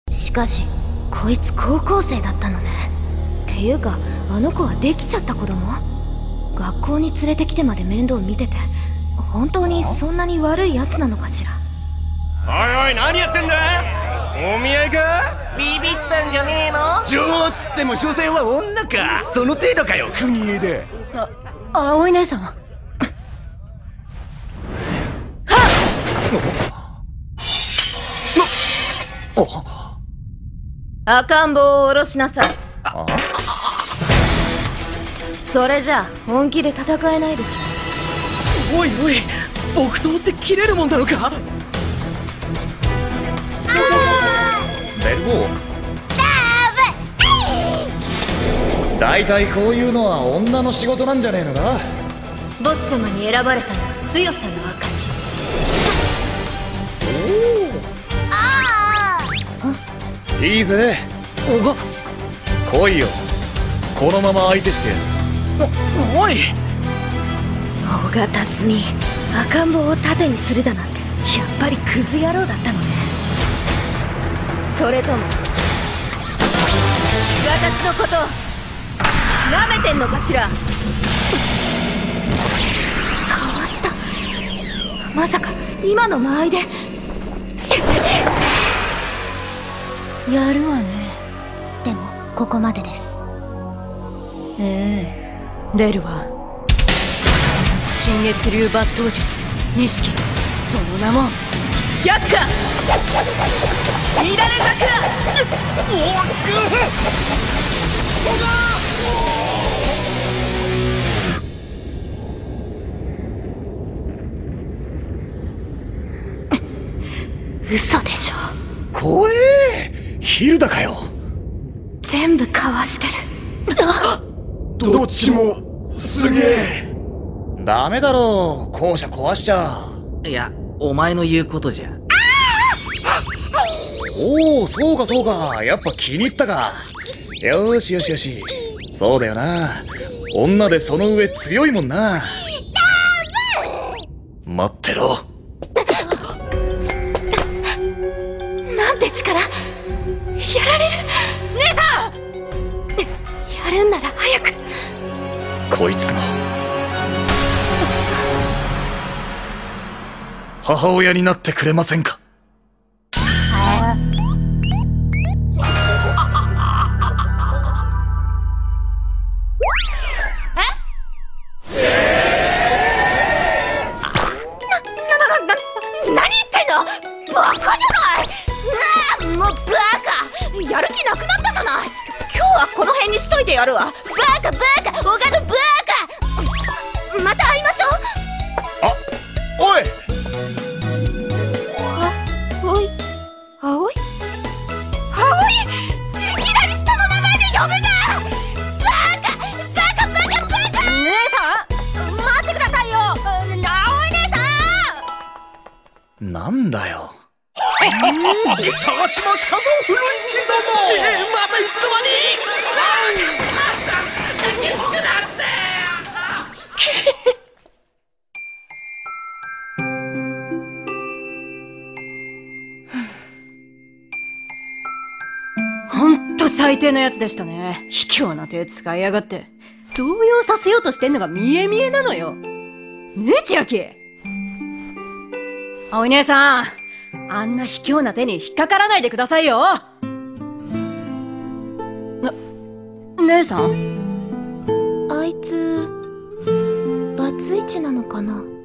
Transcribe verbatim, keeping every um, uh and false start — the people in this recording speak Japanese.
しかしこいつ高校生だったのね。っていうかあの子はできちゃった子供？学校に連れてきてまで面倒見てて本当にそんなに悪いやつなのかしら。 おいおい、何やってんだ？お見合いか？ ビビったんじゃねえの？ 女王つっても所詮は女か。その程度かよ、国枝で。 あ、葵姉さん。はっ！赤ん坊を下ろしなさい。それじゃ本気で戦えないでしょ。おいおい、木刀って切れるもんなのか？ ベルボー、大体こういうのは女の仕事なんじゃねえのか？ 坊ちゃまに選ばれたのは強さの証。 おお、いいぜ。来いよ、このまま相手してやる。 お、おい、 尾形辰巳、赤ん坊を盾にするだなんてやっぱりクズ野郎だったのね。それとも私のこと舐めてんのかしら。かわした。まさか今の間合いでやるわね。 でもここまでです。 ええ、出るわ。新月流抜刀術錦、その名も百花乱れ桜。嘘でしょ。 怖え、ヒルダかよ。 全部かわしてる。 どっちもすげえ。 ダメだろう、校舎壊しちゃ。 いや、お前の言うことじゃ。 おお、そうかそうか、やっぱ気に入ったか。よしよしよし、そうだよな、女でその上強いもんな。待ってろ。 なんて力、やられる。姉さん、やるんなら早く。 こいつの母親になってくれませんか？ やる気なくなったじゃない。今日はこの辺にしといてやるわ。バカバカ、オガドバカ。また会いましょう。 あ、おい。 あ、おい、葵、葵、いきなり下の名前で呼ぶな。バカバカバカバカ。姉さん、待ってくださいよ。葵姉さん。なんだよ。 探しましたぞ、古市ども。えー、またいつの間に。何僕だって。 ほんと最低なやつでしたね。卑怯な手使いやがって。動揺させようとしてんのが見え見えなのよ。ねえ、千秋。葵姉さん、あんな卑怯な手に引っかからないでくださいよ。な、姉さん？ あいつバツイチなのかな。